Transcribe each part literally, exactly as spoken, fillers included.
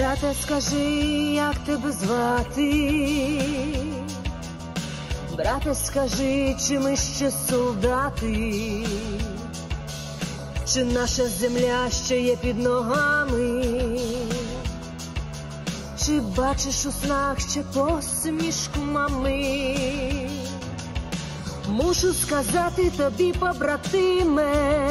Брате, скажи, як тебе звати? Брате, скажи, чи ми ще солдати? Чи наша земля ще є під ногами? Чи бачиш у снах ще посмішку мами? Мушу сказати тобі, побратиме,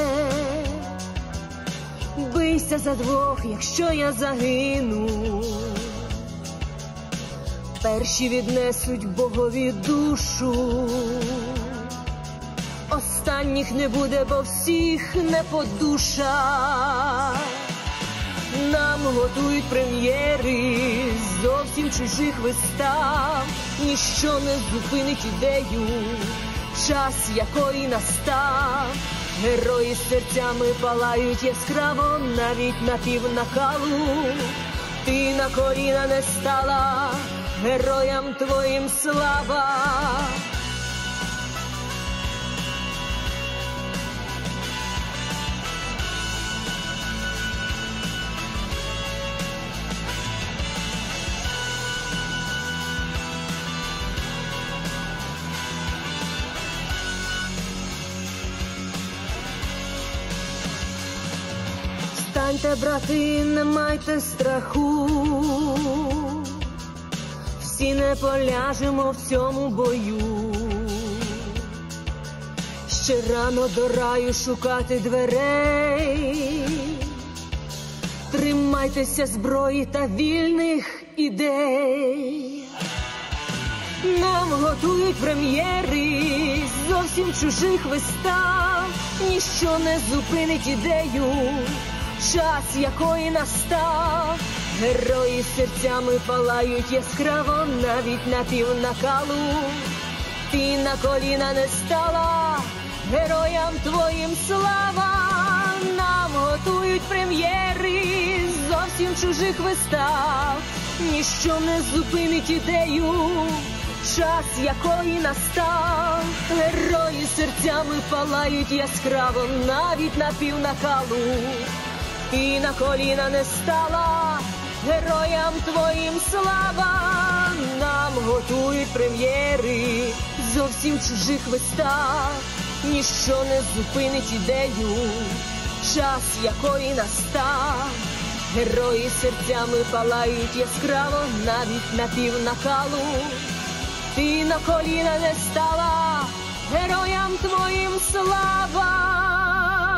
бийся за двох, якщо я загину. Перші віднесуть Богові душу, останніх не буде, бо всіх не по душах. Нам готують прем'єри зовсім чужих вистав. Ніщо не зупинить ідею, час якої настав. Герої з серцями палають яскраво, навіть на півнакалу. Ти на коліна не стала, героям твоїм слава. Станьте, брати, не майте страху, всі не поляжемо в цьому бою. Ще рано до раю шукати дверей, тримайтеся зброї та вільних ідей. Нам готують прем'єри зовсім чужих вистав. Ніщо не зупинить ідею, час якої настав. Герої серцями палають яскраво, навіть на півнакалу. Ти на коліна не стала, героям твоїм слава. Нам готують прем'єри зовсім чужих вистав. Ніщо не зупинить ідею, час якої настав. Герої серцями палають яскраво, навіть на півнакалу. Ти на коліна не стала, героям твоїм слава. Нам готують прем'єри зовсім чужих вистав. Ніщо не зупинить ідею, час якої настав. Герої серцями палають яскраво, навіть на півнакалу. Ти на коліна не стала, героям твоїм слава.